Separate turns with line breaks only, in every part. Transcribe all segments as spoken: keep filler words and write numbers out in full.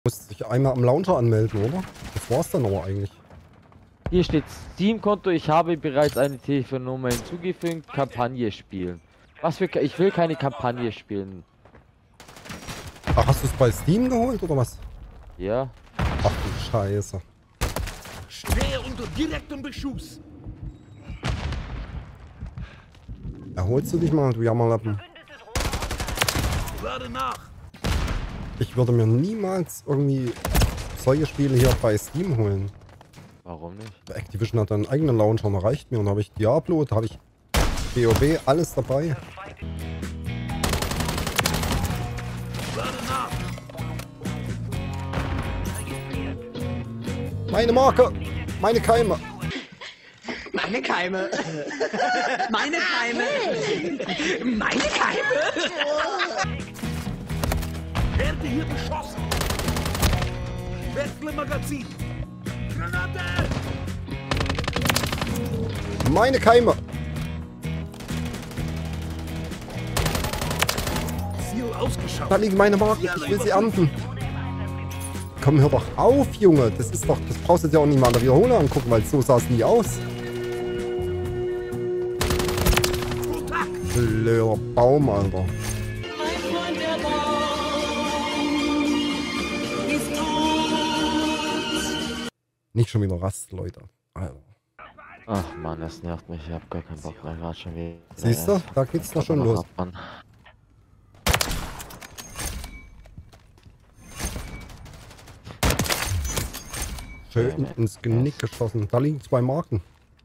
Musst dich einmal am Launcher anmelden, oder? Das war's dann aber eigentlich.
Hier steht Steam-Konto, ich habe bereits eine Telefonnummer hinzugefügt, Kampagne spielen. Was für... Ich will keine Kampagne spielen.
Ach, hast du es bei Steam geholt, oder was?
Ja.
Ach du Scheiße.
Stehe unter direktem Beschuss.
Erholst du dich mal, du Jammerlappen?
Lade nach.
Ich würde mir niemals irgendwie solche Spiele hier bei Steam holen.
Warum nicht?
Activision hat einen eigenen Launcher, da reicht mir. Und da habe ich Diablo, da habe ich WoW, alles dabei.
Lade nach.
Meine Marke! Meine Keime!
Meine Keime. Meine Keime. Meine Keime.
Werde hier beschossen. Wechsle Magazin. Granate!
Meine Keime!
Ziel ausgeschaut.
Da liegen meine Marken, ich will sie ernten. Komm, hör doch auf, Junge. Das ist doch, das brauchst du dir auch nicht mal an der Wiederholung angucken, weil so sah es nie aus. Blöder Baum, Alter. Nicht schon wieder Rast, Leute. Alter.
Ach man, das nervt mich. Ich hab gar keinen Bock mehr. Gerade schon wieder.
Siehst du? Da geht's doch schon los. Schön ins Genick geschossen. Da liegen zwei Marken.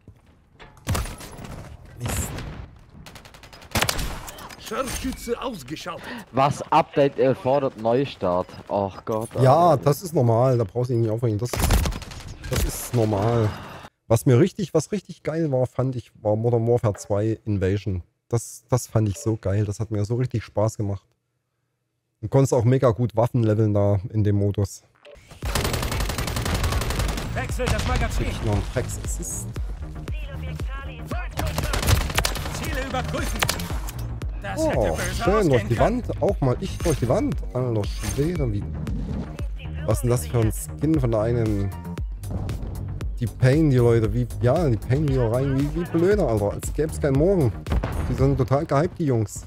Mist.
Scharfschütze ausgeschaltet.
Was Update erfordert Neustart. Ach Gott.
Ja,
Alter.
das ist normal. Da brauchst du dich nicht aufregen. Das, das ist normal. Was mir richtig, was richtig geil war, fand ich, war Modern Warfare zwei Invasion. Das, das fand ich so geil. Das hat mir so richtig Spaß gemacht. Du konntest auch mega gut Waffen leveln da in dem Modus.
Wechsel das Magazin.
Ich noch ein Drecks-Assist.
Ziele überprüfen. Das
Oh,
hätte böse
schön durch
ausgehen
die
können.
Wand. Auch mal ich durch die Wand. Alter Schwede, wie... Was ist denn das für ein Skin von einem... Die Pain, die Leute, wie... Ja, die Pain wieder rein. Wie, wie blöder, Alter. Als gäbe es keinen Morgen. Die sind total gehypt, die Jungs.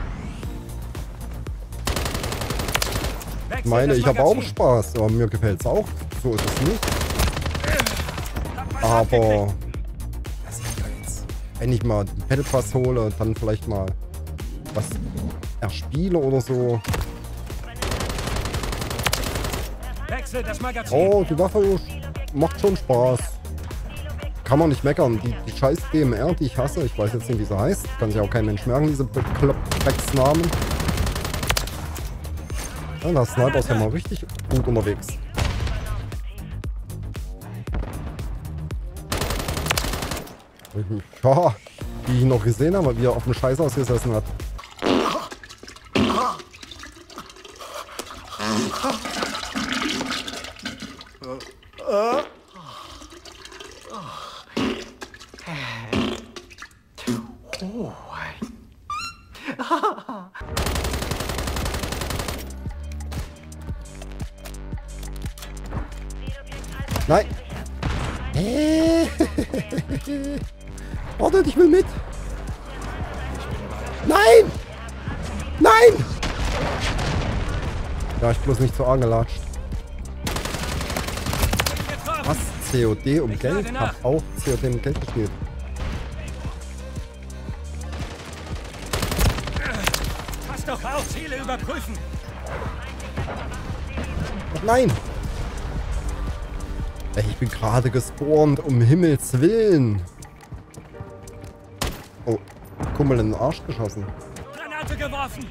Ich meine, ich habe auch Spaß. Aber mir gefällt es auch. So ist es nicht. Aber... Was ich ja jetzt... Wenn ich mal den Battle Pass hole, dann vielleicht mal... was erspiele oder so.
Wechsel das Magazin.
Oh, die Waffe macht schon Spaß. Kann man nicht meckern. Die, die scheiß D M R, die ich hasse, ich weiß jetzt nicht, wie sie heißt. Kann sich auch kein Mensch merken, diese Bekloppten-Namen. Ja, der Sniper ist ja mal richtig gut unterwegs. Ja, die ich noch gesehen habe, wie er auf dem Scheiß ausgesessen hat. Nein! Warte, ich will mit! Nein! Nein! Ja, ich bloß nicht zu arg gelatscht. Was? C O D um Geld? Ich hab auch C O D um Geld gespielt.
Pass doch auf, Ziele überprüfen.
Ach nein! Ey, ich bin gerade gespawnt, um Himmels Willen! Oh, Kumpel in den Arsch geschossen.
Granate geworfen.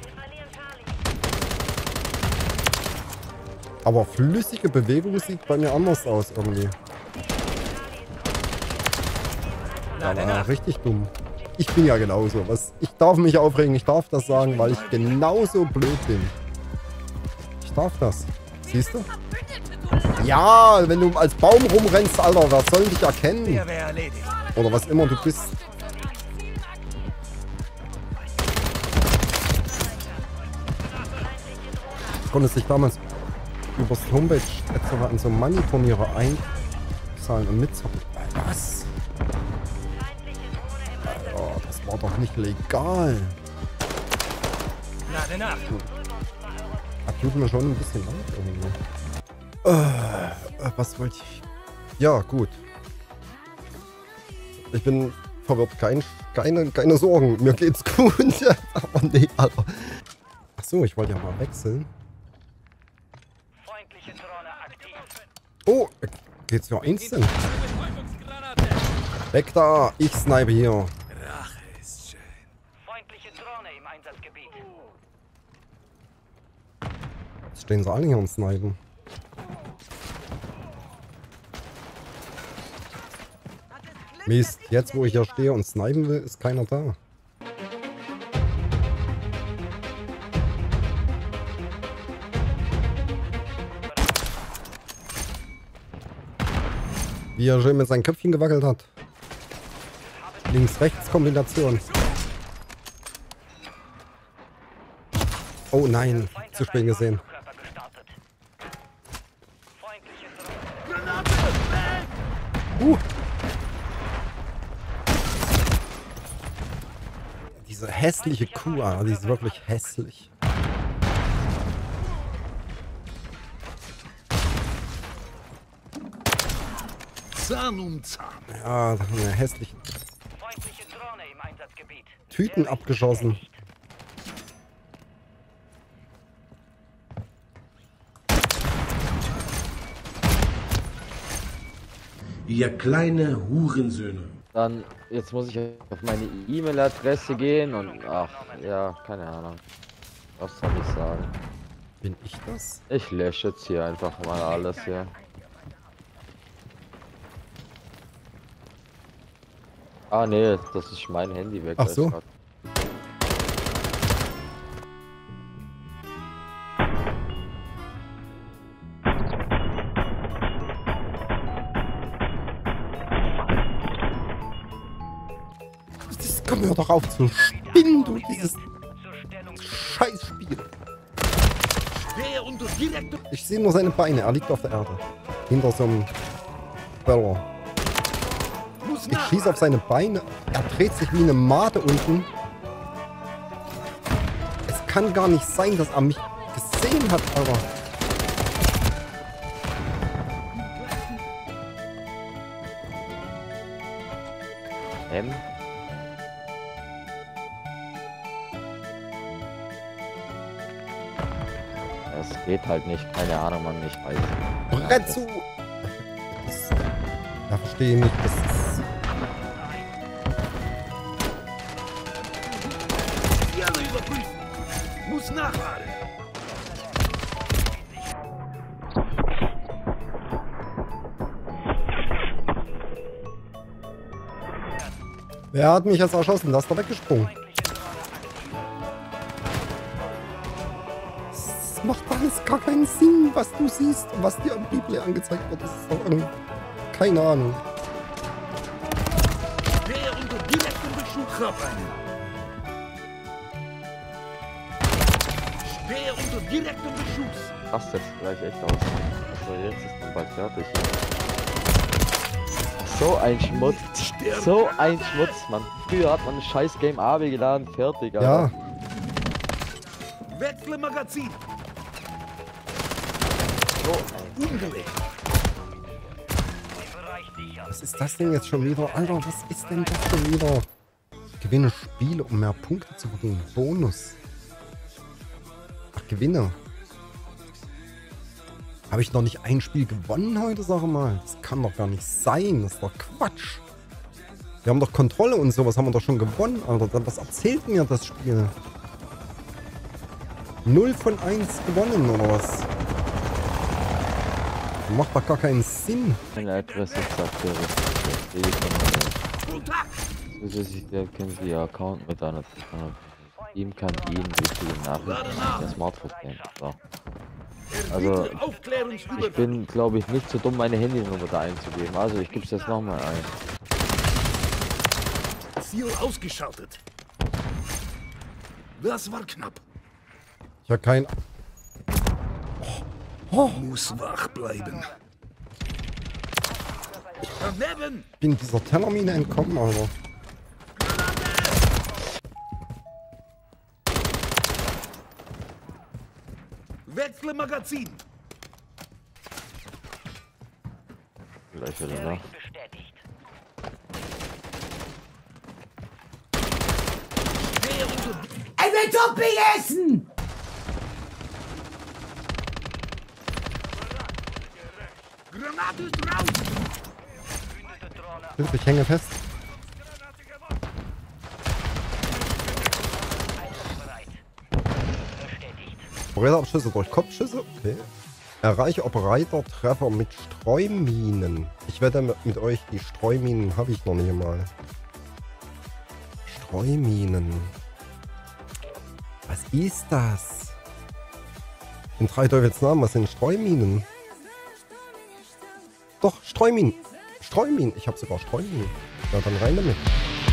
Aber flüssige Bewegung sieht bei mir anders aus irgendwie. Ja, war richtig dumm. Ich bin ja genauso. Was? Ich darf mich aufregen, ich darf das sagen, weil ich genauso blöd bin. Ich darf das. Siehst du? Ja, wenn du als Baum rumrennst, Alter, wer soll dich erkennen?
Der wäre erledigt.
Oder was immer du bist. Konntest dich damals übers Homepage et cetera an so Money-Turniere einzahlen und mitzocken. Was? Alter, das war doch nicht legal.
Lade nach.
Das tut mir schon ein bisschen leid irgendwie. Äh, was wollte ich? Ja, gut. Ich bin verwirrt. Kein, keine, keine Sorgen. Mir geht's gut. Aber nee, Alter. Achso, ich wollte ja mal wechseln. Oh, geht's ja instant. Weg da. Ich snipe hier.
Rache ist schön.
Feindliche Drohne im Einsatzgebiet.
Jetzt stehen sie alle hier und snipen. Mist, jetzt wo ich hier stehe und snipen will, ist keiner da. Wie er schön mit seinem Köpfchen gewackelt hat. Links-Rechts-Kombination. Oh nein, zu spät gesehen. Uh. Diese hässliche Kuh, Alter, die ist wirklich hässlich.
Zahn um Zahn.
Ja, eine hässliche Tüten abgeschossen.
Ihr kleine Hurensöhne.
Dann, jetzt muss ich auf meine E-Mail-Adresse gehen und, ach, ja, keine Ahnung. Was soll ich sagen?
Bin ich das?
Ich lösche jetzt hier einfach mal alles hier. Ah, nee, das ist mein Handy weg.
Ach so. Komm, hör doch auf zu spinnen, du, dieses Scheißspiel. Ich sehe nur seine Beine, er liegt auf der Erde. Hinter so einem Böller. Ich schieße auf seine Beine, er dreht sich wie eine Made unten. Es kann gar nicht sein, dass er mich gesehen hat, Alter.
M? Das geht halt nicht, keine Ahnung, man, ich weiß.
Brett zu! Das, ja, verstehe nicht, das ist...
Die alle überprüfen. Muss nachladen.
Wer hat mich jetzt erschossen? Da ist er weggesprungen. Das macht alles gar keinen Sinn, was du siehst und was dir am Replay angezeigt wird. Das ist doch irgendwie... Keine Ahnung.
Wer unter direktem Beschuss einen. Wer unter direktem Beschuss.
Passt jetzt gleich echt aus. Also jetzt ist man bald fertig. So ein Schmutz. So ein Schmutz, Mann. Früher hat man ein scheiß Game A B geladen, fertig, Alter.
Ja.
Wechsle Magazin.
So
Ungelegt.
Was ist das denn jetzt schon wieder? Alter, was ist denn das schon wieder? Gewinne Spiele, um mehr Punkte zu bekommen. Bonus. Ach, Gewinne. Habe ich noch nicht ein Spiel gewonnen heute, sag mal? Das kann doch gar nicht sein. Das ist doch Quatsch. Wir haben doch Kontrolle und sowas haben wir doch schon gewonnen, Alter. Was erzählt mir das Spiel? null von eins gewonnen, oder was? Das macht doch gar keinen Sinn.
Meine Adresse sagt der Zusätzlich können Sie Ihr Account mit einer Ihm kann Ihnen wichtige Nachrichten auf der Smartphone nehmen. So. Also, ich bin, glaube ich, nicht so dumm, meine Handynummer da einzugeben. Also, ich gebe es jetzt nochmal ein.
Ziel ausgeschaltet. Das war knapp.
Ich habe kein... Oh,
Muss wach bleiben. Daneben!
bin dieser Tellermine entkommen, Alter.
Wechsle Magazin!
Gleich wieder nach.
Bestätigt.
Er will Topping essen!
Granate ist raus!
Verbündete Drohne
Hilfe, ich hänge fest.
einsatzbereit. Bestätigt.
Bretterabschüsse durch Kopfschüsse. Okay. Erreiche Operator-Treffer mit Streuminen. Ich wette mit euch, die Streuminen habe ich noch nicht mal. Streuminen. Was ist das? In drei Teufels Namen, was sind Streuminen? Doch, Streuminen. Streuminen. Ich habe sogar Streuminen. Na dann rein damit.